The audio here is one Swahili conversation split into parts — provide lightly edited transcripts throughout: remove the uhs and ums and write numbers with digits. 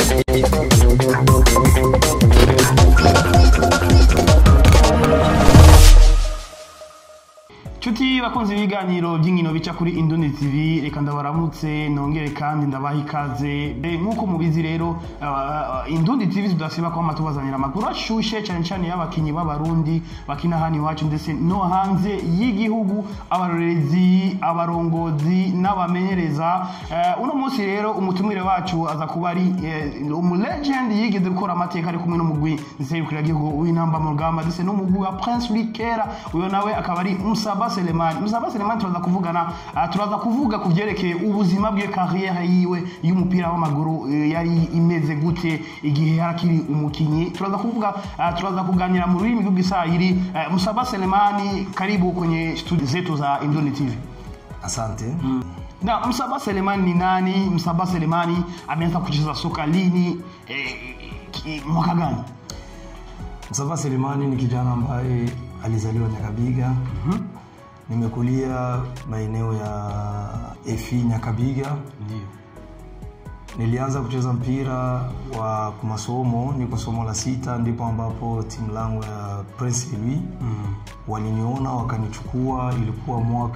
Chuti bakunzi ibiganiro by'inkino bica kuri Indundi TV, reka ndabaramutse nongere kandi ndabaha ikaze. Nkuko mubizi rero Indundi TV tudasiba ko amatubazanira amakuru ashushe cyane cyane y'abakinyi b'abarundi bakina hani wacu ndetse no hanze y'igihugu, abarorezi, abarongozi n'abamenyereza. Uno munsi rero umutumire wacu aza kuba ari legend yigeze gukora amateka ari kumwe n'umugwi nzeyukira igihugu w'inamba mu rugamba ndetse n'umugwi wa Prince Likera. Uyo nawe akaba ari Musaba Selemani turaza kuvuga kuvyerekeye ubuzima bwe, carrière yiwe y'umupira w'amaguru yari imeze gute igihe harakiri umukinyi. Turaza kuganira mu rurimi rw'Igiswahili. Musaba Selemani, karibu kwenye studio zetu za Indundi TV. Asante. Na Musaba Selemani ni nani? Musaba Selemani ameanza kucheza soka lini? Mwaka gani? Musaba Selemani ni kijana ambaye alizaliwa Nyakabiga. Nimekulia maeneo ya Efi Nyakabiga. Ndio. Nilianza kucheza mpira wa kumasomo, niko somo la 6, ndipo ambapo timu langu ya Prince Louis waliniona wakanichukua. Ilikuwa mwaka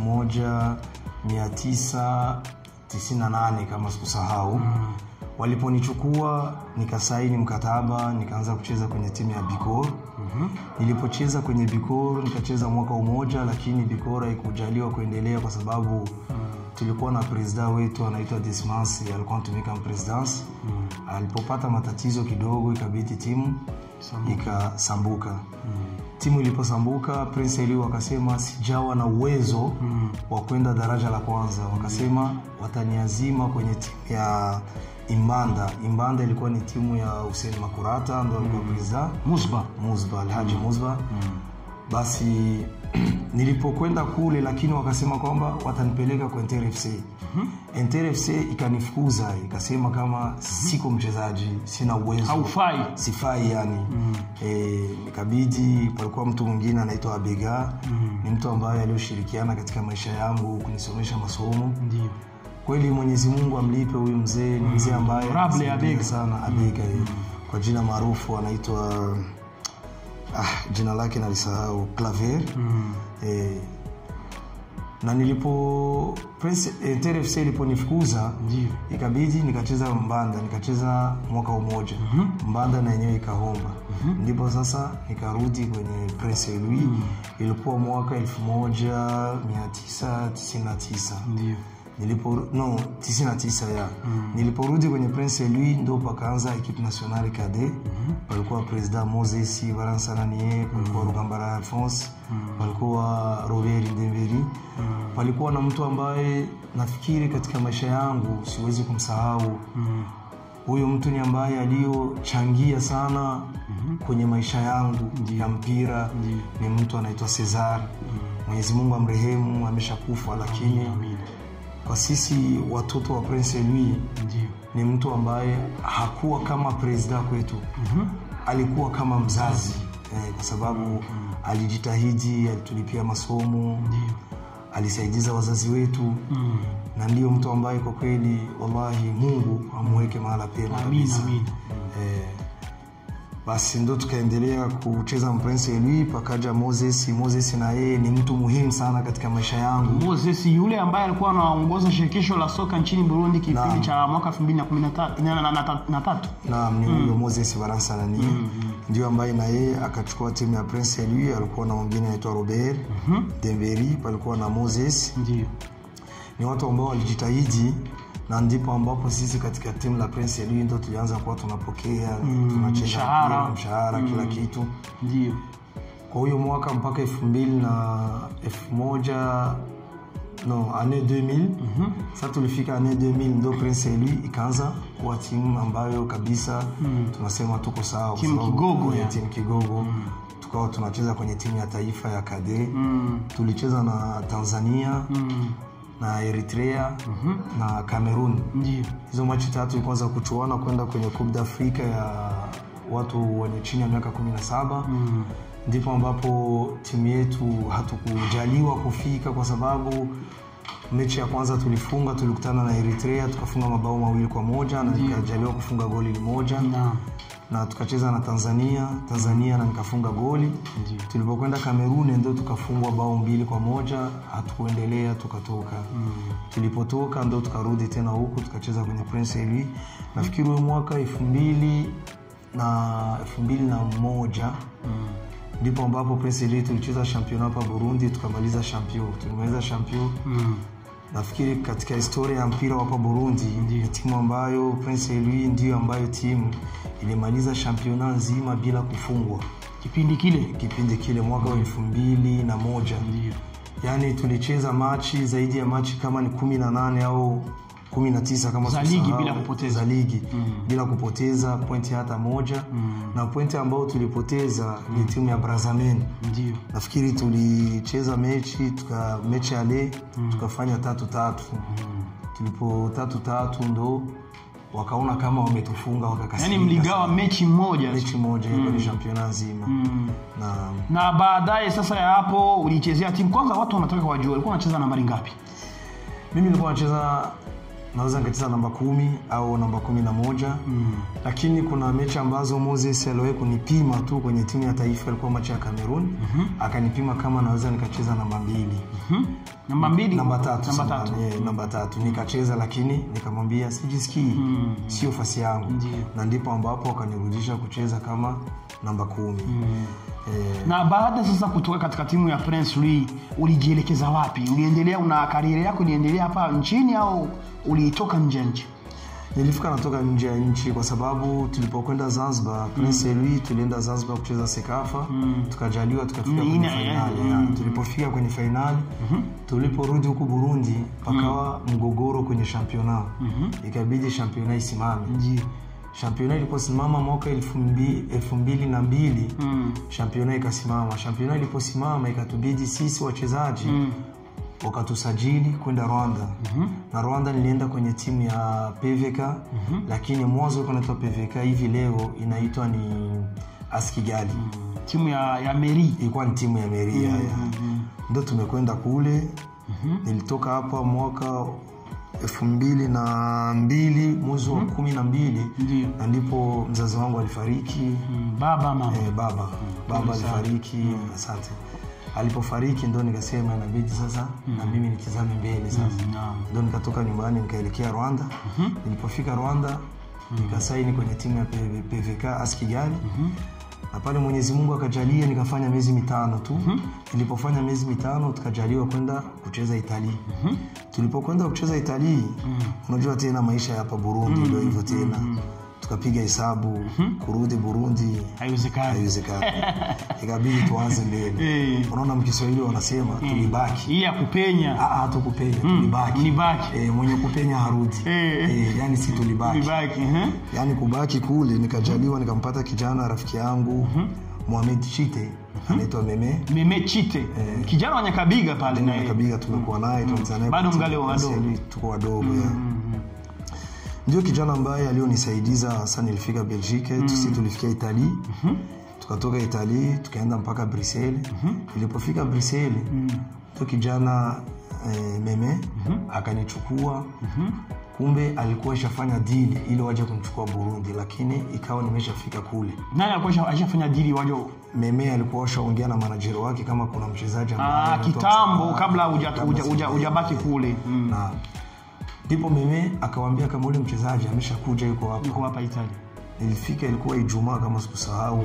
1998 kama sikusahau. Waliponichukua nikasaini mkataba, nikaanza kucheza kwenye timu ya Bikor. Nilipocheza kwenye Bikor nikacheza mwaka mmoja, lakini Bikor haikujaliwa kuendelea kwa sababu tulikuwa na president wetu anaitwa Dismas, alikuwa anatumika presidence. Alipopata matatizo kidogo ikabidi timu ikasambuka. Timu iliposambuka, Prince Eli wakasema sijawa na uwezo wa kwenda daraja la kwanza. Wakasema wataniazima kwenye timu ya Imbanda. Imbanda ilikuwa ni timu ya Hussein Makurata, ndo alikuwa president. Musba, Alhaji Musba. Basi nilipokwenda kule, lakini wakasema kwamba watanipeleka kwa Inter FC. Inter FC ikanifukuza, ikasema kama siko mchezaji, sina uwezo, haufai, sifai yani. Nikabidi, palikuwa mtu mwingine anaitwa Abega. Ni mtu ambaye alioshirikiana katika maisha yangu kunisomesha masomo. Ndio. Kweli Mwenyezi Mungu amlipe huyu mzee, ni mzee ambaye Rable Abega sana. Abega kwa jina maarufu anaitwa jina lake nalisahau, Claver. Na nilipo Prince Inter FC iliponifukuza, ikabidi nikacheza Mbanda, nikacheza mwaka mmoja. Mbanda na yenyewe ikahomba. Ndipo sasa nikarudi kwenye Prince Louis. Ilikuwa mwaka 1999. Ndio. 99 ya. Niliporudi kwenye Prince Louis ndo pakaanza equipe nationale cadet. Palikuwa president Moses Baransananie, palikuwa Rugambara Alphonse, palikuwa Robert Ndemberi. Palikuwa na mtu ambaye nafikiri katika maisha yangu siwezi kumsahau. Huyo mtu ni ambaye aliyochangia sana kwenye maisha yangu ya mpira. Ni mtu anaitwa Cesar. Mwenyezi Mungu amrehemu, ameshakufa, lakini kwa sisi watoto wa Prince Louis ni mtu ambaye hakuwa kama president kwetu. Alikuwa kama mzazi, kwa sababu alijitahidi, alitulipia masomo, alisaidiza wazazi wetu. Na ndio mtu ambaye kwa kweli wallahi Mungu amweke mahala pema kabisa. Basi ndo tukaendelea kucheza Prince Louis, pakaja Moses. Moses na yeye ni mtu muhimu sana katika maisha yangu. Moses yule ambaye alikuwa anaongoza shirikisho la soka nchini Burundi kipindi cha mwaka 2013. Naam, ni huyo Moses Baransananie. Ndio ambaye na yeye akachukua timu ya Prince Louis. Alikuwa na mwingine anaitwa Robert Demberi, palikuwa na Moses. Ndio. Ni watu ambao walijitahidi, na ndipo ambapo sisi katika timu la Prince Louis ndo tulianza kuwa tunapokea, tunacheza mshahara, kila kitu. Ndio. Kwa hiyo mwaka mpaka 2000 sasa tulifika année 2000 ndo Prince Louis ikaanza kuwa timu ambayo kabisa tunasema tuko sawa, timu kigogo ya timu kigogo. Tukawa tunacheza kwenye timu ya taifa ya Kade. Tulicheza na Tanzania, na Eritrea, na Cameroon. Ndio. Hizo mechi tatu kwanza kuchuana kwenda kwenye Coupe d'Afrique ya watu wenye chini ya miaka 17. Ndipo ambapo timu yetu hatukujaliwa kufika kwa sababu Mechi ya kwanza tulifunga, tulikutana na Eritrea tukafunga mabao 2-1 na nikajaliwa kufunga goli 1. Na tukacheza na Tanzania na nikafunga goli. Tulipokwenda Cameroon ndio tukafungwa bao 2-1, hatukuendelea tukatoka. Tulipotoka ndio tukarudi tena huku tukacheza kwenye Prince Louis. Nafikiri huo mwaka 2001 ndipo ambapo Prince Louis tulicheza championnat hapa Burundi, tukamaliza champion. Nafikiri katika historia ya mpira hapa Burundi ni timu ambayo Prince Louis ndio ambayo timu ilimaliza championnat nzima bila kufungwa. Kipindi kile mwaka wa 2001. Yani tulicheza machi zaidi ya machi kama ni 18 au 19 kama za ligi bila kupoteza. Bila kupoteza pointi hata moja. Na pointi ambayo tulipoteza ni timu ya Brazzaville. Nafikiri tulicheza mechi ale tukafanya 3-3. Tulipo 3-3 ndo wakaona kama wametufunga wakakasirika. Yani mligawa mechi moja kwa championnat nzima. Na baadaye sasa ya hapo ulichezea timu kwanza, watu wanataka wajue ulikuwa unacheza nambari ngapi? Mimi nilikuwa nacheza naweza nikacheza namba 10 au namba 11. Lakini kuna mechi ambazo Moses aliwahi kunipima tu kwenye timu ya taifa, ilikuwa mechi ya Cameroon. Akanipima kama naweza nikacheza namba 2. Namba 3 nikacheza, lakini nikamwambia sijisikii, sio fasi yangu. Na ndipo ambapo akanirudisha kucheza kama namba 10. Na baada sasa kutoka katika timu ya Prince Louis ulijielekeza wapi? Uliendelea una kariera yako iliendelea hapa nchini au ulitoka nje ya nchi? Nilifika natoka nje ya nchi kwa sababu tulipokwenda Zanzibar, Prince Louis tulienda Zanzibar kucheza Sekafa, tukajaliwa tukafika kwenye finali. Tulipofika kwenye finali, tuliporudi huku Burundi pakawa mgogoro kwenye championnat. Ikabidi championnat isimame. Championnat iliposimama mwaka 2002, championnat ikasimama. Championnat iliposimama ikatubidi sisi wachezaji wakatusajili kwenda Rwanda. Na Rwanda nilienda kwenye timu ya PVK, lakini mwanzo ilikuwa inaitwa PVK, hivi leo inaitwa ni Askigali. Timu ya Meri. Ilikuwa ni timu ya Meri. Ndio tumekwenda kule. Nilitoka hapa mwaka 2002 mwezi wa 12. Na ndipo mzazi wangu alifariki. Baba alifariki. Asante. Alipofariki ndo nikasema inabidi sasa na mimi nitizame mbele sasa. Ndo nikatoka nyumbani nikaelekea Rwanda. Nilipofika Rwanda nikasaini kwenye timu ya PVK Askigali. Na pale Mwenyezi Mungu akajalia nikafanya miezi 5 tu. Nilipofanya miezi 5 tukajaliwa kwenda kucheza Italia. Tulipokwenda kucheza Italia, unajua tena maisha ya hapa Burundi ndio hivyo tena. Tukapiga hesabu kurudi Burundi haiwezekani. Ikabidi tuanze mbele. Unaona mkiswahili wanasema tulibaki. Hii ya kupenya. Hatukupenya, tulibaki. Mwenye kupenya harudi. Yani si tulibaki. Yani kubaki kule nikajaliwa nikampata kijana rafiki yangu Mohamed Chite, anaitwa Meme Chite. Kijana wa Nyakabiga pale naye. Nyakabiga tumekuwa naye tunazana bado mgali wadogo. Tuko wadogo. Ndio kijana ambaye alionisaidiza hasa nilifika Belgique, sisi tulifikia Italia. Tukatoka Italia tukaenda mpaka Bruxelles. Ilipofika Bruxelles, ndio kijana Meme akanichukua. Kumbe alikuwa ashafanya deal ili waje kumchukua Burundi, lakini ikawa nimeshafika kule. Nani alikuwa ashafanya deal waje? Meme alikuwa ashaongea na manager wake kama kuna mchezaji ambaye kitambo kabla hujabaki kule. Na ndipo Meme akawaambia kama ule mchezaji ameshakuja yuko hapa Italia. Nilifika ilikuwa Ijumaa kama sikusahau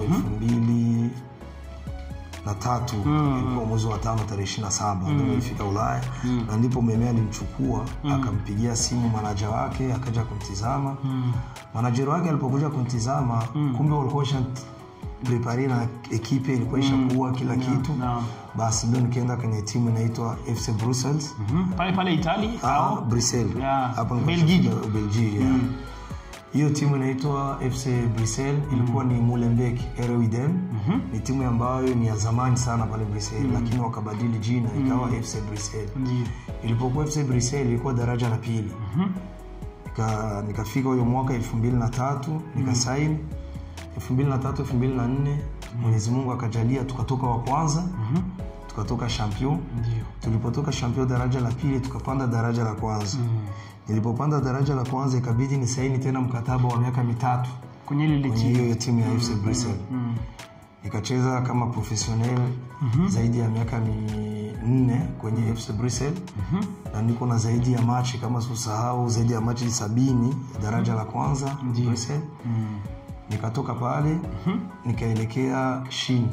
2003. Ilikuwa mwezi wa 5 tarehe 27 ndio nilifika Ulaya. Na ndipo Meme alimchukua akampigia simu manager wake akaja kumtizama. Manager wake alipokuja kumtizama kumbe walikuwa prepare na ekipe ilikuwa ishakuwa kila kitu. Basi ndio nikaenda kwenye timu inaitwa FC Brussels. Pale Italia au Brussels. Hapo ni Belgique. Hiyo timu inaitwa FC Brussels ilikuwa ni Molenbeek RWDM. Ni timu ambayo ni ya zamani sana pale Brussels, lakini wakabadili jina ikawa FC Brussels. Ilipokuwa FC Brussels ilikuwa daraja la pili. Nikafika huyo mwaka 2003 nikasaini. 2003 2004 Mwenyezi Mungu akajalia tukatoka wa kwanza. tukatoka champion. Ndio. Tulipotoka champion daraja la pili tukapanda daraja la kwanza. Nilipopanda daraja la kwanza ikabidi ni saini tena mkataba wa miaka 3 kwenye ile hiyo timu ya FC Brussels. Nikacheza kama professional zaidi ya miaka 4 kwenye FC Brussels. Na niko na zaidi ya machi kama usahau zaidi ya machi 70 daraja la kwanza Brussels. Nikatoka pale nikaelekea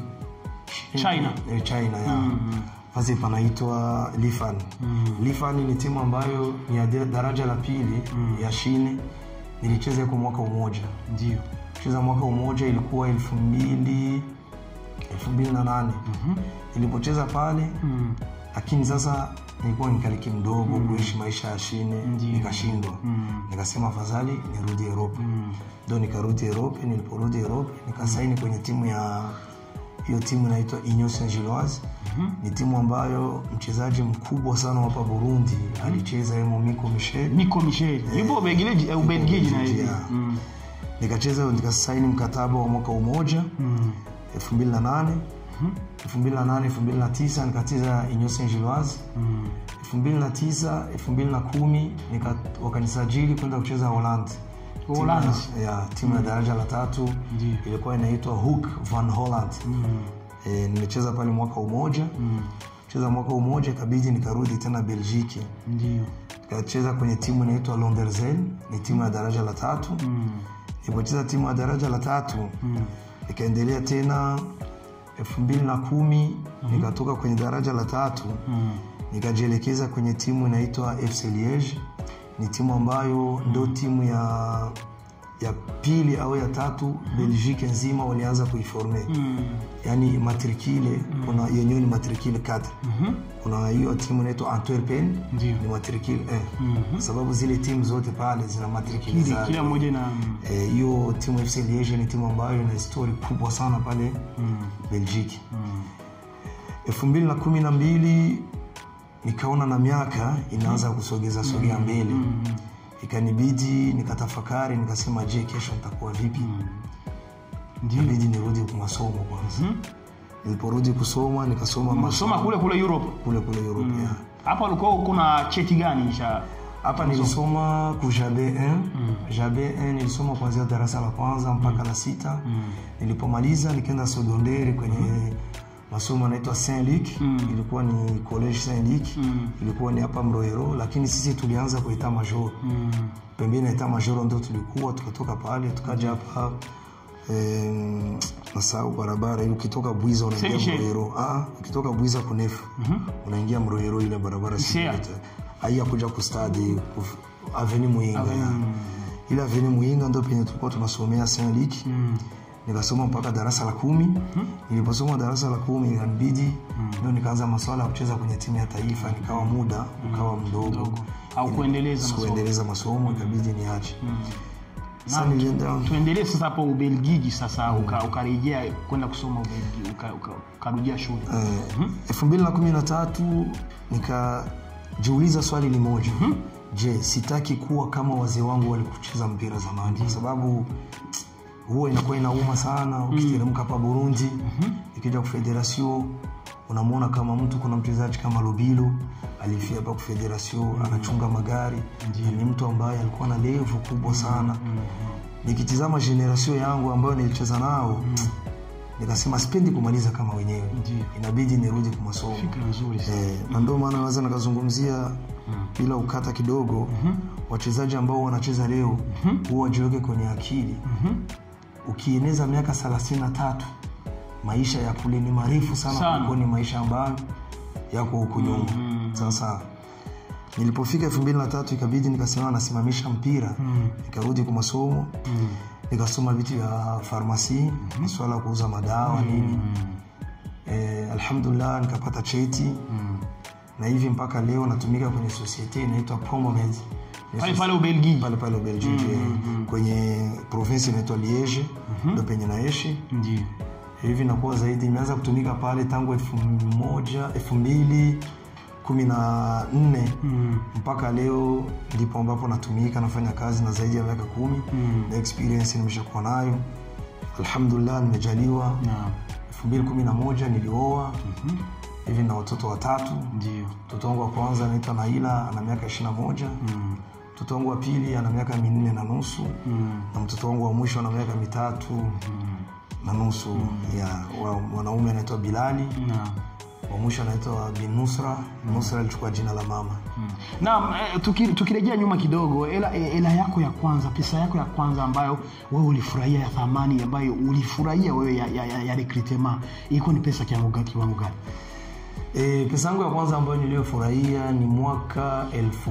China ya fasi panaitwa Lifan. Lifan ni timu ambayo ni ya daraja la pili ya China. Nilicheza kwa mwaka mmoja. Ndio. Cheza mwaka mmoja ilikuwa 2008. Nilipocheza pale lakini sasa nilikuwa nikaliki mdogo kuishi maisha ya China, nikashindwa. Nikasema afadhali nirudi Europe. Ndio nikarudi Europe. Niliporudi Europe nikasaini kwenye timu ya hiyo timu inaitwa Union Saint-Gilloise. Ni timu ambayo mchezaji mkubwa sana hapa Burundi alicheza Miko Michel. Yupo Ubelgiji na hivi. Nikacheza nikasaini mkataba wa mwaka mmoja 2008. 2008 nikacheza Union Saint-Gilloise. 2010 wakanisajili kwenda kucheza Holland. Timu ya daraja la 3 ilikuwa inaitwa Hoek van Holland. Nimecheza pale mwaka mmoja. Cheza mwaka mmoja kabidi nikarudi tena Belgique. Ndio. Nikacheza kwenye timu inaitwa Londerzen, ni timu ya daraja la 3. Nilipocheza timu ya daraja la 3 nikaendelea tena 2010 nikatoka kwenye daraja la 3 nikajielekeza kwenye timu inaitwa FC Liège. Ni timu ambayo ndio timu ya pili au ya 3 Belgique nzima walianza kuiforme. Yani matricule kuna yenyewe ni matricule 4. Kuna hiyo timu inaitwa Antwerpen ni matricule sababu zile timu zote pale zina matricule zao. Kila moja na hiyo timu FC Liège ni timu ambayo ina historia kubwa sana pale Belgique. 2012 nikaona na miaka inaanza kusogea mbele. Ikanibidi nikatafakari nikasema je, kesho nitakuwa vipi? Inabidi nirudi kwa masomo kwanza. Niliporudi kusoma nikasoma masomo kule Europe. Kule Europe. Hapa ulikuwa uko na cheti gani cha? Hapa nilisoma ku JB1. Nilisoma kuanzia darasa la kwanza mpaka la 6. Nilipomaliza nikaenda secondaire kwenye masomo yanaitwa Saint-Luc. Ilikuwa ni college Saint-Luc. Ilikuwa ni hapa Mroero, lakini sisi tulianza kwa etat major. Pembeni ya etat major ndio tulikuwa, tukatoka pale tukaja hapa nasahau barabara ile ukitoka Buiza unaingia Mroero. Ukitoka Buiza kunefu unaingia Mroero, ile barabara sisi haya kuja ku stadi Avenue Muinga. Ile Avenue Muinga ndio penye tulikuwa tunasomea Saint-Luc. Nikasoma mpaka darasa la 10. Niliposoma darasa la 10 inabidi ndio nikaanza masuala ya kucheza kwenye timu ya taifa. Nikawa muda ukawa mdogo au kuendeleza masomo ikabidi niache. Sasa tuendelee sasa hapo Ubelgiji sasa ukarejea kwenda kusoma Ubelgiji ukarudia shule. 2013 nikajiuliza swali limoja. Je, sitaki kuwa kama wazee wangu walikucheza mpira zamani? Kwa sababu huwa inakuwa inauma sana ukiteremka hapa Burundi. Ikija kwa federation unamwona kama mtu, kuna mchezaji kama Lobilo alifia hapa kwa federation anachunga magari. Ni mtu ambaye alikuwa na level kubwa sana. Nikitizama generation yangu ambayo nilicheza nao nikasema sipendi kumaliza kama wenyewe. Inabidi nirudi kwa masomo. Fikra nzuri sana. Na ndio maana naweza nikazungumzia bila ukata kidogo wachezaji ambao wanacheza leo huwa wajiweke kwenye akili. Ukieneza miaka 33 maisha ya kule ni marefu sana kuliko ni maisha ambayo yako huko nyuma. Sasa nilipofika 2003 ikabidi nikasema nasimamisha mpira. Nikarudi kwa masomo. Nikasoma vitu vya pharmacy, masuala ya kuuza madawa nini. Alhamdulillah nikapata cheti. Na hivi mpaka leo natumika kwenye society inaitwa Promomed. Pale Ubelgiji. Pale Ubelgiji. Kwenye province inaitwa Liège, ndio penye naishi. Ndio. Hivi nakuwa zaidi nimeanza kutumika pale tangu 2014 mpaka leo ndipo ambapo natumika, nafanya kazi na zaidi ya miaka 10. Na experience nimeshakuwa nayo. Alhamdulillah nimejaliwa. 2011 nilioa. hivi na watoto watatu. Ndio. Mtoto wangu wa kwanza anaitwa Naila, ana miaka 21. Mtoto wangu wa pili ana miaka 4 na nusu. Na mtoto wangu wa mwisho ana miaka 3 na nusu. Mwanaume anaitwa Bilali. Wa mwisho anaitwa Bin Nusra. Nusra alichukua jina la mama. Na tukirejea nyuma kidogo, ela yako ya kwanza, pesa yako ya kwanza ambayo wewe ulifurahia ya thamani, ambayo ulifurahia wewe ya recruitment, iko ni pesa kiwango gani? Pesa yangu ya kwanza ambayo niliyofurahia ni mwaka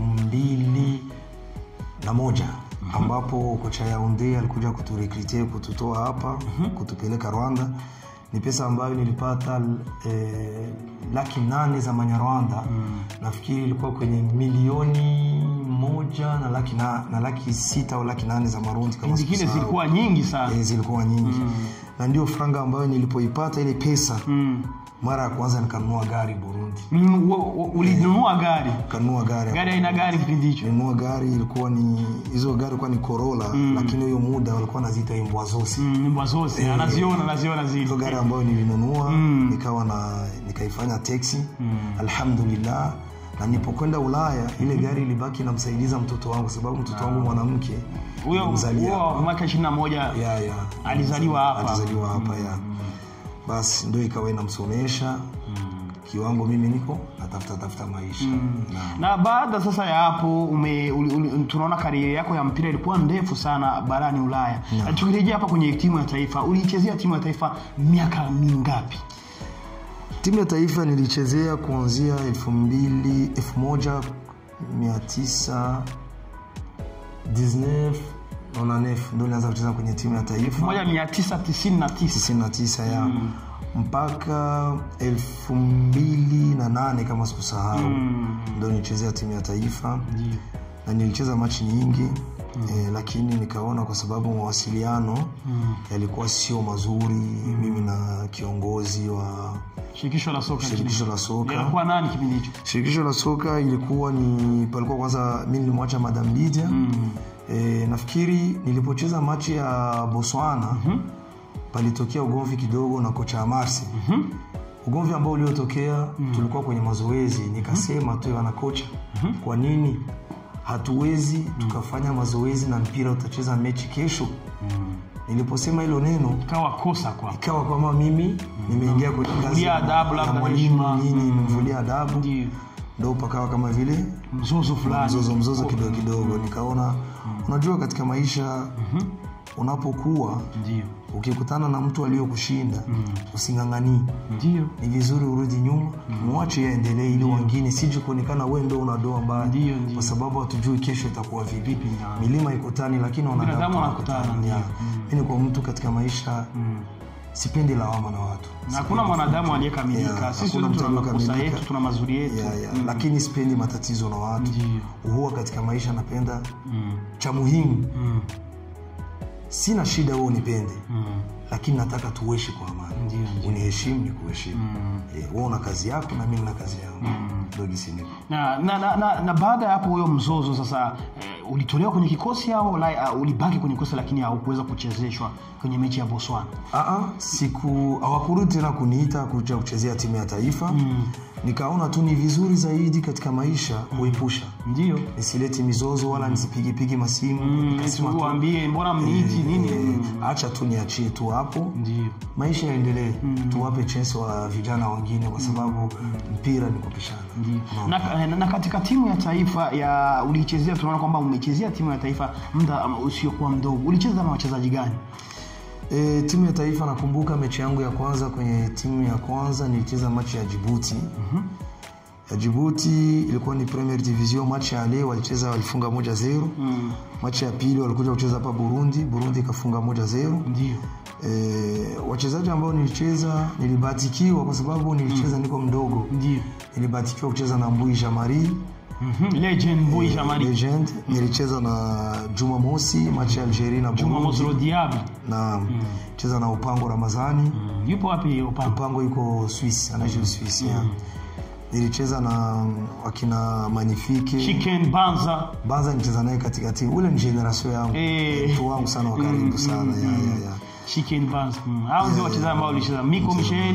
2001 ambapo kocha Yaounde alikuja kuturecruiter kututoa hapa kutupeleka Rwanda. Ni pesa ambayo nilipata 800,000 za Manyarwanda. Nafikiri ilikuwa kwenye 1,100,000 na 600,000 au 800,000 za Marundi kama zingine zilikuwa nyingi sana. Zilikuwa nyingi. Na ndio franga ambayo nilipoipata ile pesa mara ya kwanza nikanunua gari Burundi. Ulinunua gari? Kanunua gari. Gari aina gani kipindi hicho? Nilinunua gari, ilikuwa ni hizo gari ilikuwa ni Corolla, lakini hiyo muda walikuwa wanaziita Imbwa Zose. Imbwa Zose, anaziona zile. Hizo gari ambayo nilinunua nikaifanya taxi. Alhamdulillah. Na nilipokwenda Ulaya ile gari ilibaki na msaidiza mtoto wangu sababu mtoto wangu mwanamke. Huyo mwaka 21 alizaliwa hapa. Basi ndio ikawa inamsomesha kiwango mimi niko natafuta maisha. Na baada sasa ya hapo tunaona kariera yako ya mpira ilikuwa ndefu sana barani Ulaya. Tukirejea hapa kwenye timu ya taifa, ulichezea timu ya taifa miaka mingapi? Timu ya taifa nilichezea kuanzia 1919 ndio nilianza kucheza kwenye timu ya taifa. 1999 ya mpaka 2008 kama sikusahau. Ndio nilichezea timu ya taifa. Na nilicheza machi nyingi. Lakini nikaona kwa sababu mawasiliano yalikuwa sio mazuri mimi na kiongozi wa Shirikisho la soka. Ilikuwa nani kipindi hicho? Shirikisho la soka palikuwa kwanza mimi nilimwacha Madam Lydia. Nafikiri nilipocheza machi ya Botswana palitokea ugomvi kidogo na kocha Marsi. Ugomvi ambao uliotokea tulikuwa kwenye mazoezi, nikasema tu ana kocha, kwa nini hatuwezi tukafanya mazoezi na mpira utacheza mechi kesho? Niliposema hilo neno ikawa kosa kwa. Ikawa kama mimi nimeingia kwenye kazi ya adabu labda mwalimu nimemvulia adabu. Ndio pakawa kama vile mzozo fulani. Mzozo kidogo. Nikaona unajua katika maisha unapokuwa ukikutana na mtu aliyokushinda usingangani. Ni vizuri urudi nyuma, muache yaendelee ili wengine sije kuonekana wewe ndio unadoa mbaya, kwa sababu hatujui kesho itakuwa vipi. Milima ikutani lakini wanadamu wanakutana. Mimi kwa mtu katika maisha sipendi lawama na watu. Na hakuna mwanadamu aliyekamilika. Sisi tuna makosa yetu, tuna mazuri yetu. Lakini sipendi matatizo na watu. Huwa katika maisha napenda cha muhimu. Sina shida wewe unipende. Lakini nataka tuishi kwa amani. Uniheshimu nikuheshimu. Wewe una kazi yako na mimi na kazi yangu. Ndio gisini. Na baada ya hapo huyo mzozo sasa ulitolewa kwenye kikosi au ulibaki kwenye kikosi lakini haukuweza kuchezeshwa kwenye mechi ya Botswana? Hawakurudi tena kuniita kuja kuchezea timu ya taifa. Nikaona tu ni vizuri zaidi katika maisha kuepusha. Nisilete mizozo wala nisipigipigi masimu. Nisiwaambie mbona mniiti nini? Acha tu niachie tu hapo. Maisha yaendelee. Tuwape chance wa vijana wengine kwa sababu mpira ni kupishana. Na katika timu ya taifa ulichezea, tunaona kwamba umechezea timu ya taifa muda usiokuwa mdogo. Ulicheza na wachezaji gani? Timu ya taifa nakumbuka mechi yangu ya kwanza kwenye timu ya kwanza nilicheza mechi ya Djibouti. Ya Djibouti ilikuwa ni Premier Division. Mechi ya leo walifunga 1-0. Mechi ya pili walikuja kucheza hapa Burundi ikafunga 1-0. Wachezaji ambao nilicheza nilibahatikiwa kwa sababu nilicheza niko mdogo. Nilibahatikiwa kucheza na Mbui Jamari. Legend Mbui Jamari. Legend. Nilicheza na Juma Mosi, mechi ya Algeria na Burundi. Juma Mosi Diaby. Na cheza na Upango Ramazani. Yupo wapi Upango? Upango yuko Swiss, anaishi Swiss. Nilicheza na wakina Magnifique. Chicken Banza nilicheza naye katika timu. Ule ni generation yangu. Mtu wangu sana wa karibu sana. Chicken Banza. Hao ndio wachezaji ambao walicheza. Miko Michel.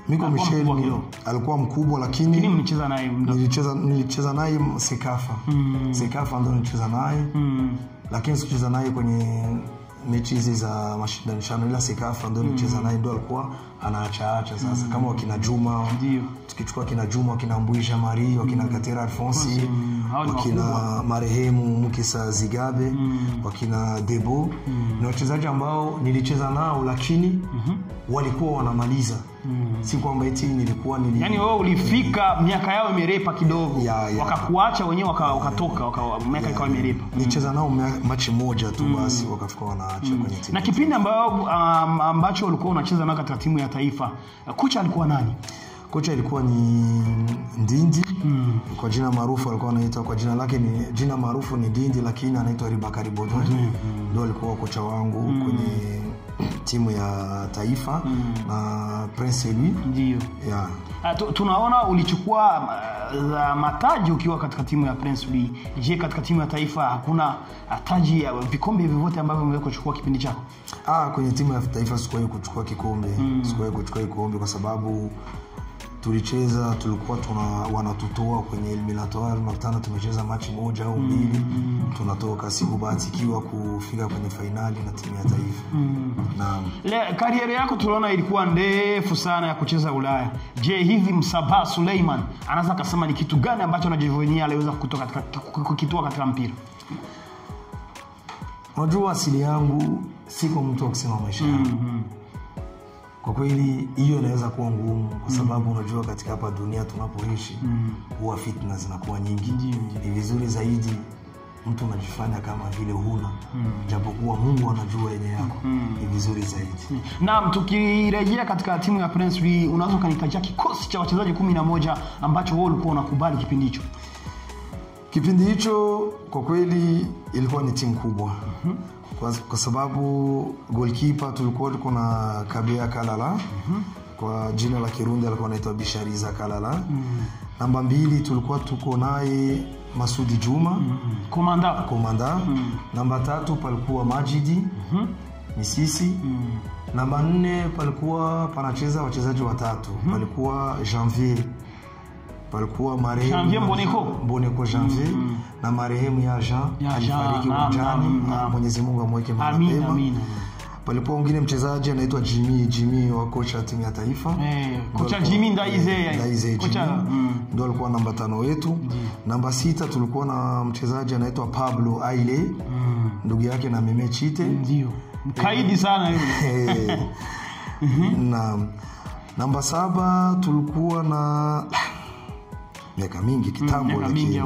Miko Michel alikuwa mkubwa lakini mlicheza naye nilicheza naye Sekafa. Sekafa ndo nilicheza naye. Lakini sikucheza naye kwenye mechi hizi za mashindano ila Sekafa ndo nilicheza naye, ndo alikuwa anaacha sasa kama wakina Juma, ndio tukichukua kina Juma, wakina Mbuisha Marie, wakina Katera Alphonse, wakina marehemu Mukisa Zigabe, wakina Debo, na wachezaji ambao nilicheza nao lakini walikuwa wanamaliza. Si kwamba eti nilikuwa yani wewe ulifika miaka yao imerepa kidogo, wakakuacha wenyewe wakatoka miaka ikawa imerepa. Nilicheza nao mechi moja tu basi wakafika wanaacha kwenye timu. Na kipindi ambacho ulikuwa unacheza nao katika timu ya taifa, kocha alikuwa nani? Kocha ilikuwa ni Ndindi. Kwa jina maarufu alikuwa anaitwa, kwa jina lake ni jina maarufu ni Ndindi lakini anaitwa Ribakari Bodwe. Ndio alikuwa kocha wangu kwenye timu ya taifa na Prince Louis. Ndio. Tunaona ulichukua mataji ukiwa katika timu ya Prince Louis. Je, katika timu ya taifa hakuna taji ya vikombe vyovyote ambavyo umeweza kuchukua kipindi chako? Kwenye timu ya taifa sikuwahi kuchukua kikombe. Sikuwahi kuchukua kikombe kwa sababu tulicheza, tulikuwa wanatutoa kwenye eliminatoire, makutano tumecheza mechi moja au mbili, tunatoka. Sikubahatikiwa kufika kwenye finali na timu ya taifa. Naam. Kariera yako tunaona ilikuwa ndefu sana ya kucheza Ulaya. Je, hivi Msabah Suleiman anaweza kusema ni kitu gani ambacho anajivunia aliweza kutoka katika mpira? Unajua asili yangu siko mtu wa kusema maisha yangu. Kwa kweli hiyo inaweza kuwa ngumu kwa sababu unajua katika hapa dunia tunapoishi huwa fitna zinakuwa nyingi. Ni vizuri zaidi mtu unajifanya kama vile huna, japokuwa Mungu anajua yenye yako. Ni vizuri zaidi. Naam, tukirejea katika timu ya Prince Louis, unaweza kunitajia kikosi cha wachezaji 11 ambacho wewe ulikuwa unakubali kipindi hicho? Kipindi hicho kwa kweli ilikuwa ni timu kubwa. Kwa sababu goalkeeper tulikuwa tuko na Kabea Kalala. Kwa jina la Kirundi alikuwa anaitwa Bishariza Kalala. Namba 2 tulikuwa tuko naye Masudi Juma, komanda. Namba 3 palikuwa Majidi Misisi. Namba 4 palikuwa panacheza wachezaji watatu. Palikuwa Janvier, palikuwa marehemu Boneko Janvier na marehemu ya Jean alifariki uwanjani, Mwenyezi Mungu amweke mahali pema. Palikuwa mwingine mchezaji anaitwa Jimmy wa kocha timu ya taifa. Kocha Jimmy Ndaize. Kocha ndio alikuwa namba 5 wetu. Namba 6 tulikuwa na mchezaji anaitwa Pablo Aile, ndugu yake na Meme Chite. Ndio. Mkaidi sana yule. Na namba 7 tulikuwa na miaka mingi kitambo lakini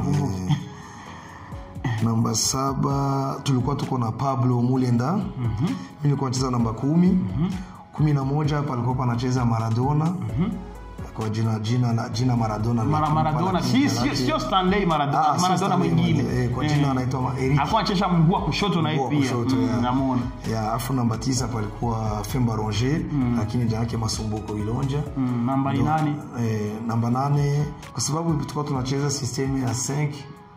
namba 7 tulikuwa tuko na Pablo Mulenda. Mimi nilikuwa nacheza namba 10. 11 palikuwa panacheza Maradona. Kwa jina Maradona. Maradona sio Stanley Maradona. Maradona mwingine. Kwa jina anaitwa Eric. Alikuwa anacheza mguu wa kushoto na pia. Namuona. Afu namba 9 palikuwa Femba Roger lakini jina yake Masumbuko Ilonja. Namba 8. Namba 8 kwa sababu tulikuwa tunacheza system ya 5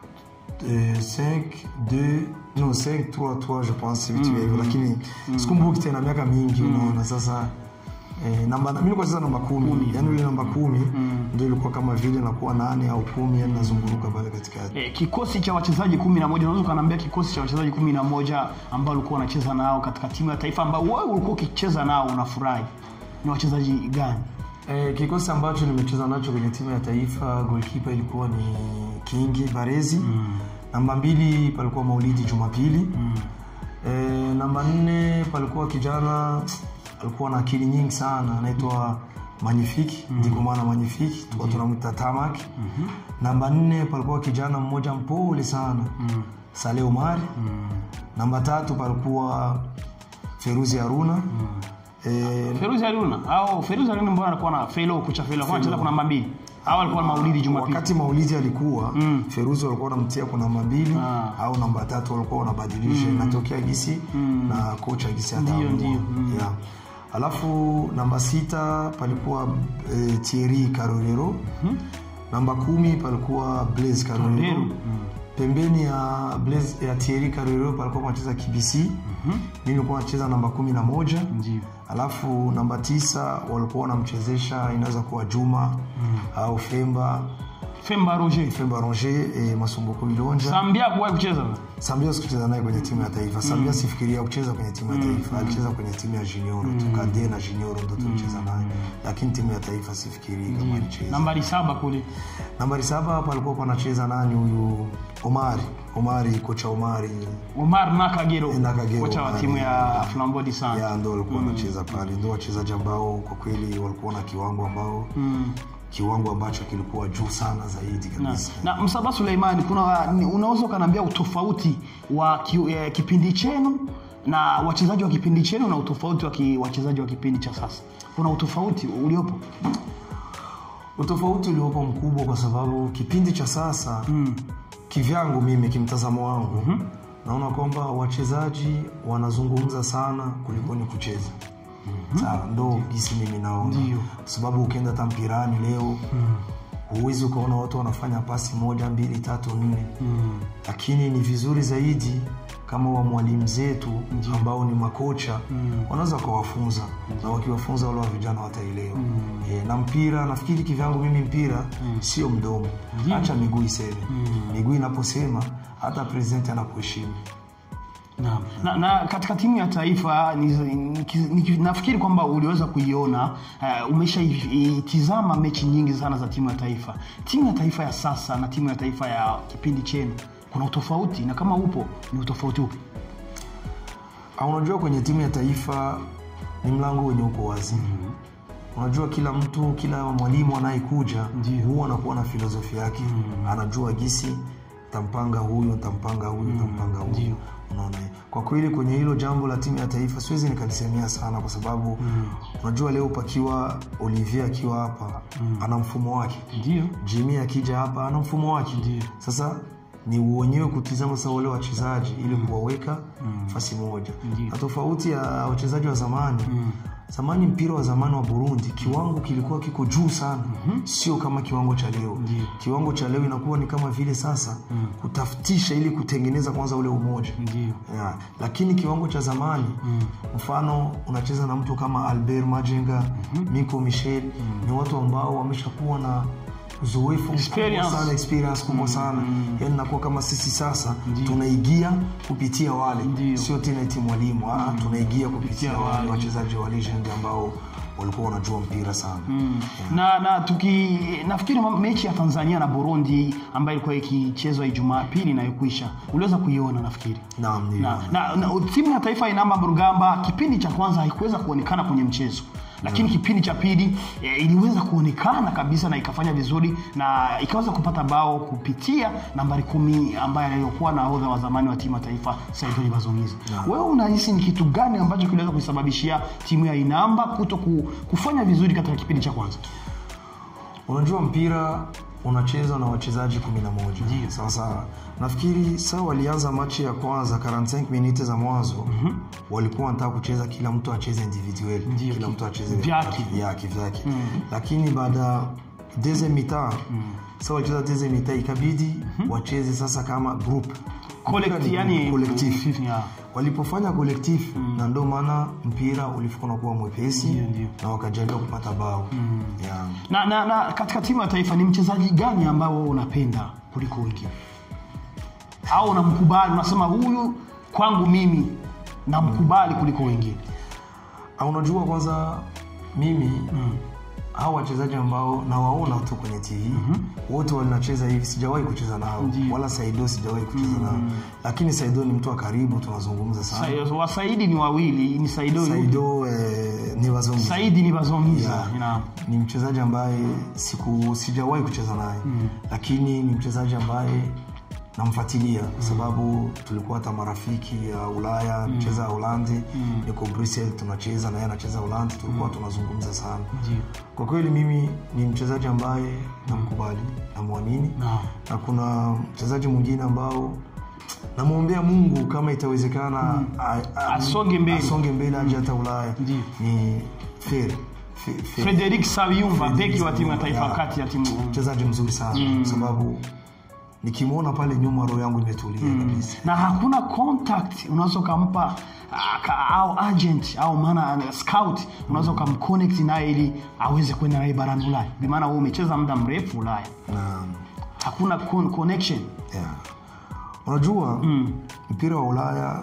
5-2-3 je pense vitu hivyo, lakini sikumbuki tena miaka mingi unaona. Sasa mimi nilikuwa sasa namba 10, yani ile namba 10 ndio ilikuwa kama vile nakuwa 8 au 10, yani nazunguruka pale katikati. Kikosi cha wachezaji 11, unaweza kuniambia kikosi cha wachezaji 11 ambao ulikuwa unacheza nao katika timu ya taifa ambao wewe ulikuwa ukicheza nao unafurahi, ni wachezaji gani? Kikosi ambacho nimecheza nacho kwenye timu ya taifa, goalkeeper ilikuwa ni Kingi Barezi. Namba 2 palikuwa Maulidi Jumapili. Namba 4 palikuwa kijana alikuwa na akili nyingi sana anaitwa Magnifique, ndiko maana Magnifique, tulikuwa tunamwita Tamak. Namba 4 palikuwa kijana mmoja mpole sana, Saleh Omar. Namba 3 palikuwa Feruzi Haruna. Feruzi Haruna mbona alikuwa na Felo kucha Felo kwa anacheza kuna namba 2. Au alikuwa Maulidi Jumapili. Wakati Maulidi alikuwa Feruzi walikuwa wanamtia kuna namba 2 au namba 3 walikuwa wanabadilisha natokea gisi na kocha gisi ataamua. Ndio. Alafu namba 6 palikuwa Thierry Carolero. Namba 10 palikuwa Blaise Carolero. Pembeni ya Blaise ya Thierry Carrero alikuwa anacheza KBC. Mimi nilikuwa nacheza namba 11. Ndio. Alafu namba 9 walikuwa wanamchezesha, inaweza kuwa Juma au Femba Roger, Masumbuko Milonja. Sambia kwa kucheza? Sambia sikucheza naye kwenye timu ya taifa. Sambia sifikiria kucheza kwenye timu ya taifa. Alicheza kwenye timu ya junior, tukadie na junior ndo tulicheza naye. Lakini timu ya taifa sifikiria kama alicheza. Nambari 7 kule. Nambari 7 hapa alikuwa anacheza nani huyu? Omari, kocha Omar Nakagero. Kocha wa Omari, timu ya Flambeau Centre. Ya ndo alikuwa anacheza pale. Ndo wachezaji ambao kwa kweli walikuwa na kiwango ambacho kilikuwa juu sana zaidi kabisa. Na Msaba Suleimani, unaweza kaniambia utofauti wa kipindi chenu na wachezaji wa kipindi chenu na utofauti wa wachezaji wa kipindi cha sasa? Kuna utofauti uliopo? Utofauti uliopo mkubwa kwa sababu kipindi cha sasa kivyangu mimi kimtazamo wangu naona kwamba wachezaji wanazungumza sana kuliko ni kucheza. Sawa, ndo gisi mimi naona. Kwa sababu ukienda tampirani leo huwezi ukaona watu wanafanya pasi 1, 2, 3, 4. Lakini ni vizuri zaidi kama wa mwalimu zetu ambao ni makocha wanaweza kuwafunza, na wakiwafunza wale vijana wataelewa. Na mpira nafikiri kivyangu mimi mpira sio mdomo. Acha miguu iseme. Miguu inaposema hata president anakuheshimu. Na katika timu ya taifa nafikiri kwamba uliweza kuiona, umeshaitizama mechi nyingi sana za timu ya taifa. Timu ya taifa ya sasa na timu ya taifa ya kipindi chenu, kuna utofauti? Na kama upo, ni utofauti upi? Unajua kwenye timu ya taifa ni mlango wenye uko wazi. Unajua kila mwalimu anayekuja huwa anakuwa na filosofia yake. Anajua gisi tampanga huyu. Unaona, kwa kweli kwenye hilo jambo la timu ya taifa siwezi nikalisemea sana kwa sababu unajua leo pakiwa Olivier akiwa hapa ana mfumo wake. Jimmy akija hapa ana mfumo wake. Sasa ni uonyewe kutizama sasa wale wachezaji ili kuwaweka nafasi moja. Na tofauti ya wachezaji wa zamani, zamani mpira wa zamani wa Burundi kiwango kilikuwa kiko juu sana. Sio kama kiwango cha leo. Kiwango cha leo inakuwa ni kama vile sasa kutafutisha ili kutengeneza kwanza ule umoja. Lakini kiwango cha zamani, mfano unacheza na mtu kama Albert Majenga, Miko Michel, ni watu ambao wameshakuwa na uzoefu experience kubwa sana. Yaani nakuwa kama sisi sasa tunaigia kupitia wale. Sio tena eti mwalimu, tunaigia kupitia wale wachezaji wa legend ambao walikuwa wanajua mpira sana. Nafikiri mechi ya Tanzania na Burundi ambayo ilikuwa ikichezwa Ijumaa pili na yokwisha, uliweza kuiona nafikiri. Naam, na timu ya taifa inamba Murugamba kipindi cha kwanza haikuweza kuonekana kwenye mchezo. Lakini kipindi cha pili iliweza kuonekana kabisa na ikafanya vizuri na ikaweza kupata bao kupitia nambari 10 ambaye alikuwa nahodha wa zamani wa timu ya taifa Saidoni Bazongiza. Wewe unahisi ni kitu gani ambacho kiliweza kusababishia timu ya Inamba kufanya vizuri katika kipindi cha kwanza? Unajua mpira unacheza na wachezaji 11. Sasa nafikiri walianza machi ya kwanza 45 minutes za mwanzo walikuwa wanataka kucheza kila mtu acheze individual, kila mtu acheze vyake. Lakini baada deuxième mi-temps walicheza deuxième mi-temps ikabidi wacheze sasa kama group collectif. Walipofanya collectif na ndo maana mpira ulifika na kuwa mwepesi na wakajalia kupata bao. Na katika timu ya taifa ni mchezaji gani ambao unapenda kuliko wengine? Au unamkubali, unasema huyu kwangu mimi namkubali kuliko wengine? Unajua kwanza mimi hao wachezaji ambao nawaona tu kwenye TV wote wanacheza hivi, sijawahi kucheza nao. Wala Saido sijawahi kucheza nao. Lakini Saido ni mtu wa karibu, tunazungumza sana. Saidi ni wawili, ni Saido ni Bazongiza. Saidi ni Bazongiza. Ni mchezaji ambaye sijawahi kucheza naye. Lakini ni mchezaji ambaye namfuatilia kwa sababu tulikuwa hata marafiki ya Ulaya, mcheza Holandi, niko Brussels tunacheza na yeye anacheza Holandi, tulikuwa tunazungumza sana. Kwa kweli mimi ni mchezaji ambaye namkubali, namwamini. Na kuna mchezaji mwingine ambao namuombea Mungu kama itawezekana asonge mbele aje hata Ulaya. Ni Frederic Sabiyumba, beki wa timu ya taifa kati ya timu. Mchezaji mzuri sana sababu nikimwona pale nyuma roho yangu imetulia kabisa. Na hakuna contact unaweza kumpa au agent au maana scout unaweza kumconnect naye ili aweze kwenda naye barani Ulaya. Kwa maana wewe umecheza muda mrefu Ulaya. Naam. Hakuna connection. Yeah. Unajua mpira wa Ulaya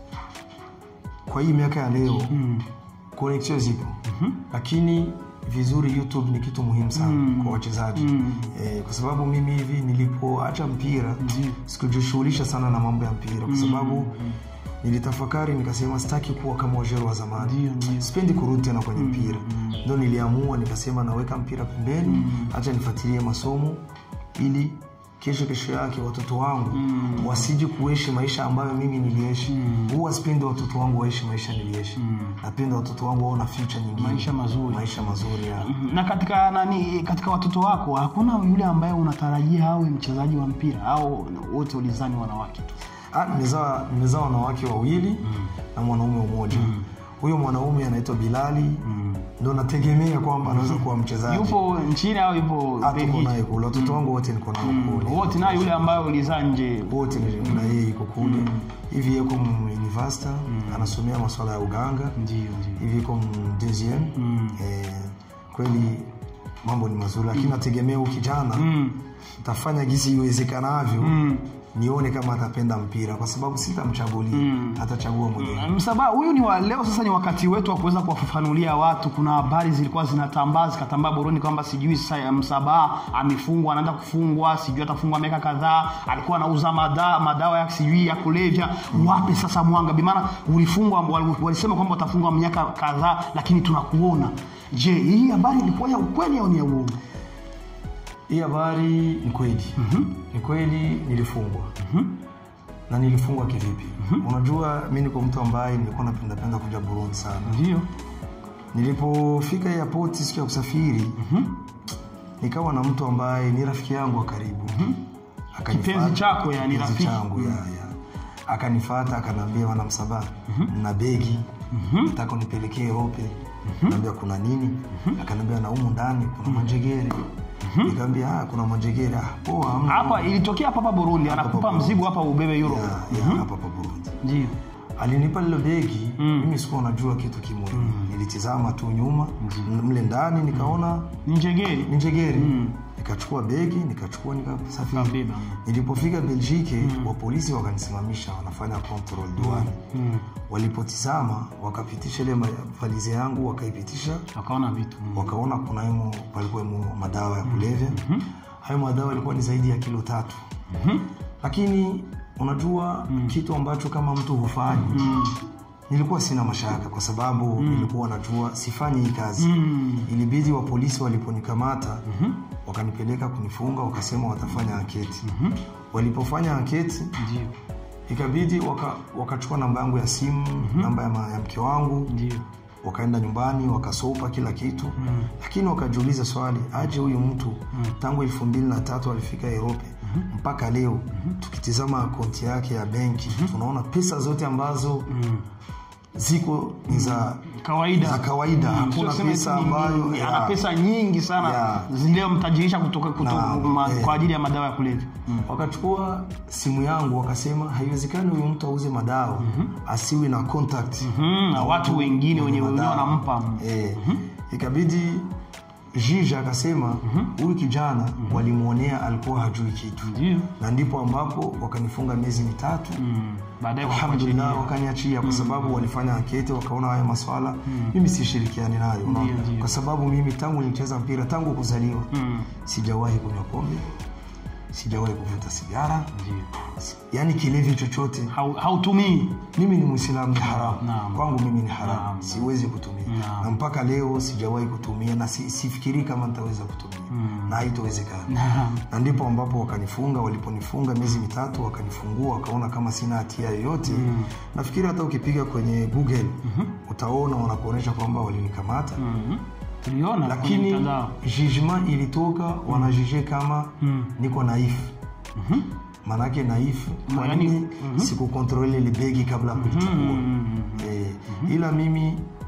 kwa hii miaka ya leo connection zipo. Lakini vizuri YouTube ni kitu muhimu sana kwa wachezaji. Kwa sababu mimi hivi nilipoacha mpira sikujishughulisha sana na mambo ya mpira kwa sababu nilitafakari nikasema sitaki kuwa kama wajero wa zamani. Sipendi kurudi tena kwenye mpira. Ndio niliamua nikasema naweka mpira pembeni, acha nifuatilie masomo ili kesho yake watoto wangu wasije kuishi maisha ambayo mimi niliishi. Huwa sipendi watoto wangu waishi maisha niliishi. Napenda watoto wangu waone future nyingine, maisha mazuri ya. Na katika watoto wako hakuna yule ambaye unatarajia awe mchezaji wa mpira au wote ulizani wanawake tu? Nimezaa wanawake wawili na mwanaume mmoja. Huyo mwanaume anaitwa Bilali. Ndio nategemea kwamba anaweza kuwa mchezaji. Yupo nchini au yupo Belgium? Niko naye kule. Watoto wangu wote niko nao kule. Wote na yule ambaye ulizaa nje wote na yeye yuko kule. Hivi yuko university anasomea masuala ya uganga. Ndio. Hivi yuko deuxième. Kweli mambo ni mazuri lakini nategemea ukijana tafanya gisi iwezekanavyo. Nione kama atapenda mpira kwa sababu sitamchagulia, atachagua mwenyewe. Msabaa huyu ni wa leo, sasa ni wakati wetu wa kuweza kuwafafanulia watu. Kuna habari zilikuwa zikatambaa Burundi kwamba sijui sasa Msabaa amefungwa, anaenda kufungwa, sijui atafungwa miaka kadhaa, alikuwa anauza madawa ya sijui ya kulevya. Wapi sasa mwanga? Bi maana ulifungwa, walisema kwamba utafungwa miaka kadhaa lakini tunakuona. Je, hii habari ilikuwa ya ukweli au ni ya uongo? Hii habari ni kweli. Ni kweli nilifungwa. Na nilifungwa kivipi? Unajua mimi niko mtu ambaye nilikuwa napenda kuja Burundi sana. Ndio. Nilipofika airport siku ya kusafiri, nikawa na mtu ambaye ni rafiki yangu wa karibu. Kipenzi chako yani rafiki yangu akanifuata akaniambia wana Msabaa na begi nataka nipelekee Europe. Nikamwambia kuna nini? Akaniambia na humu ndani kuna manjegere. Nikamwambia kuna manjegere. Poa. Hapa ilitokea hapa Burundi, anakupa mzigo hapa ubebe Europe. Hapa Burundi. Ndio. Alinipa lile begi, mimi sikuwa najua kitu kimoja. Nilitizama tu nyuma, mle ndani nikaona njegere. Nikachukua begi, nikasafiri. Nilipofika Belgique, wa polisi wakanisimamisha, wanafanya control douane. Walipotizama, wakapitisha ile valizi yangu, wakaipitisha, wakaona vitu. Wakaona kuna palikuwa madawa ya kulevya. Hayo madawa yalikuwa ni zaidi ya kilo 3. Lakini unajua kitu ambacho kama mtu hufanyi, nilikuwa sina mashaka kwa sababu nilikuwa najua sifanyi hii kazi. Ilibidi wa polisi waliponikamata wakanipeleka kunifunga, wakasema watafanya anketi. Walipofanya anketi ikabidi wakachukua namba yangu ya simu, namba ya mke wangu. Wakaenda nyumbani wakasopa kila kitu. Lakini wakajiuliza swali, aje huyu mtu tangu 2003 alifika Europe mpaka leo tukitizama akaunti yake ya benki tunaona pesa zote ambazo ziko ni za kawaida. Hakuna pesa ambayo ana pesa nyingi sana zile mtajirisha kutoka kwa ajili ya madawa ya kulevya. Wakachukua simu yangu wakasema haiwezekani huyu mtu auze madawa asiwe na contact na watu wengine wenye wanampa. Ikabidi Jija akasema huyu kijana walimuonea alikuwa hajui kitu. Na ndipo ambapo wakanifunga miezi 3. Baadaye alhamdulillah wakaniachia kwa sababu walifanya ankete wakaona haya maswala mimi sishirikiani nayo. Kwa sababu mimi tangu nilicheza mpira tangu kuzaliwa sijawahi kunywa pombe, sijawahi kuvuta sigara. Yani kilevi chochote hautumii. Mimi ni Muislamu, ni haram. Kwangu mimi ni haram. Siwezi kutumia. Na mpaka leo sijawahi kutumia na sifikiri kama nitaweza kutumia. Na haitowezekana. Na ndipo ambapo wakanifunga, waliponifunga miezi 3 wakanifungua, wakaona kama sina hatia yoyote. Nafikiri hata ukipiga kwenye Google utaona wanakuonesha kwamba walinikamata. Tuliona lakini judgment ilitoka wanajije kama niko naif. Manake naif kwa nini sikukontrole ile begi kabla kulichukua. Ila mimi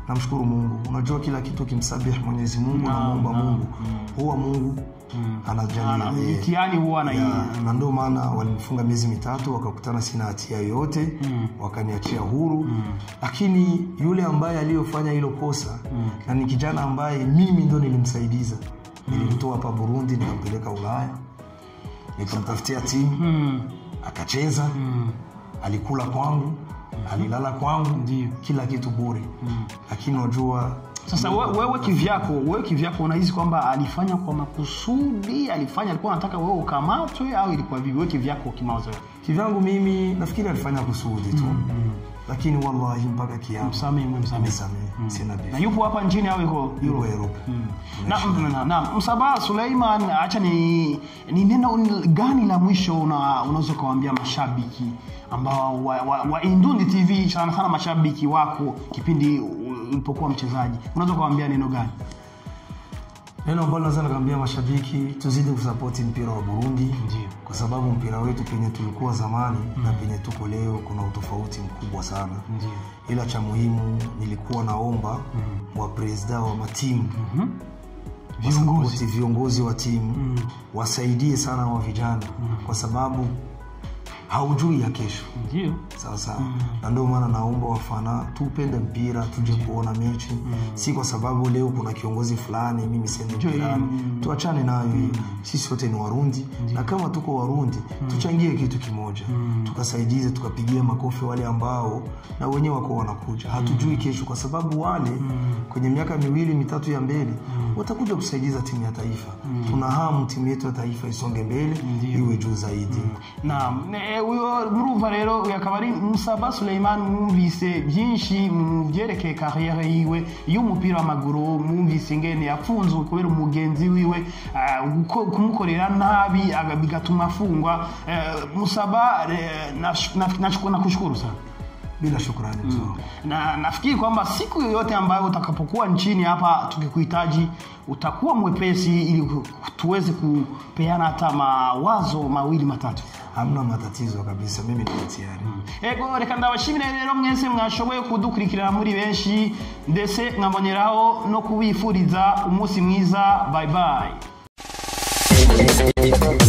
namshukuru Mungu. Unajua kila kitu kimsabih Mwenyezi Mungu na muomba Mungu. Huwa Mungu anajalia. Mtihani huwa na ndio maana walifunga miezi 3 wakakutana sina hatia yoyote, wakaniachia huru. Lakini yule ambaye aliyofanya hilo kosa na ni kijana ambaye mimi ndo nilimsaidiza. Nilimtoa hapa Burundi nikampeleka Ulaya. Nikamtafutia timu, akacheza, alikula kwangu, alilala kwangu, kila kitu bure. Lakini unajua sasa wewe kivyako unahisi kwamba alifanya kwa makusudi, alikuwa anataka wewe ukamatwe au ilikuwa vipi? Wewe kivyako kimawazo? Kivyangu mimi nafikiri alifanya kusudi tu. Lakini wallahi mpaka kiama msamehe. Sina bifu. Na yupo hapa nchini au yuko Europe? Na Msabaha Suleiman, acha ni neno gani la mwisho unaweza kuambia mashabiki ambao wa Indundi TV, sana mashabiki wako kipindi ulipokuwa mchezaji, unaweza kuambia neno gani? Neno ambalo naweza kuambia mashabiki, tuzidi kusupport mpira wa Burundi. Kwa sababu mpira wetu penye tulikuwa zamani na penye tuko leo kuna utofauti mkubwa sana. Ila cha muhimu nilikuwa naomba wa president wa matimu, viongozi wa timu wasaidie sana wa vijana, kwa sababu haujui ya kesho. Sasa na ndio maana naomba wafana tupende mpira, tuje kuona mechi. Si kwa sababu leo kuna kiongozi fulani mimi sende mpira. Tuachane nayo. Sisi wote ni Warundi, na kama tuko Warundi tuchangie kitu kimoja. Tukasaidize, tukapigie makofi wale ambao na wenyewe wako wanakuja. Hatujui kesho, kwa sababu wale kwenye miaka 2-3 ya mbele watakuja kusaidiza timu ya taifa. Tuna hamu timu yetu ya taifa isonge mbele, iwe juu zaidi. Uyo murumva rero yakabari Msabaha Suleiman, mwumvise byinshi mu byerekeye carrière yiwe y'umupira w'amaguru, mwumvise ngene yafunzwe kubera umugenzi wiwe kumukorera nabi bigatuma afungwa. Msabaha, nakushukuru sana. Bila shukrani mzee. Na nafikiri kwamba siku yoyote ambayo utakapokuwa nchini hapa tukikuhitaji utakuwa mwepesi ili tuweze kupeana hata mawazo 2-3. Hamna matatizo kabisa, mimi niko tayari. Ego reka ndabashimire rero mwese mwashoboye kudukurikirana muri benshi, ndetse nkaboneraho no kubifuriza umunsi mwiza. Bye bye.